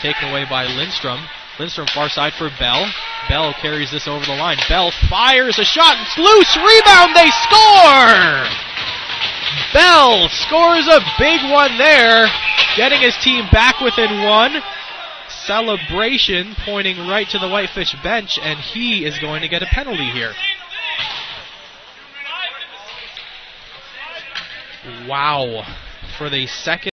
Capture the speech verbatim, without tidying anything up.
taken away by Lindstrom. Lindstrom far side for Bell. Bell carries this over the line. Bell fires a shot. It's loose. Rebound. They score! Bell scores a big one there, getting his team back within one. Celebration pointing right to the Whitefish bench, and he is going to get a penalty here. Wow. For the second